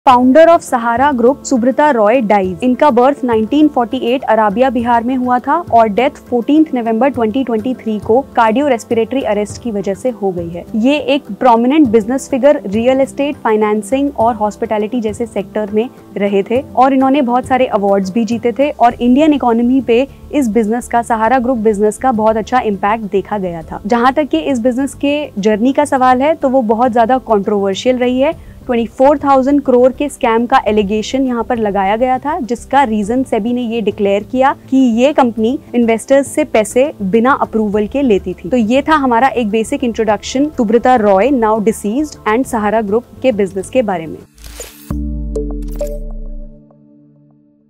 Founder of Sahara group Subrata Roy dies. इनका birth 1948 Araria Bihar में हुआ था और डेथ 14 नवंबर 2023 को कार्डियो रेस्पिरेटरी अरेस्ट की वजह से हो गई है। ये एक prominent business figure real estate, financing और हॉस्पिटैलिटी जैसे सेक्टर में रहे थे और इन्होंने बहुत सारे अवार्ड्स भी जीते थे और इंडियन इकोनॉमी पे इस बिजनेस का, सहारा ग्रुप बिजनेस का बहुत अच्छा इम्पैक्ट देखा गया था। जहाँ तक कि इस बिजनेस के जर्नी का सवाल है तो वो बहुत ज्यादा कंट्रोवर्शियल रही है। 24,000 करोड़ के स्कैम का एलिगेशन यहाँ पर लगाया गया था, जिसका रीजन सेबी ने ये डिक्लेयर किया कि ये कंपनी इन्वेस्टर्स से पैसे बिना अप्रूवल के लेती थी। तो ये था हमारा एक basic introduction Subrata Roy, now deceased, and Sahara group के बिजनेस के बारे में।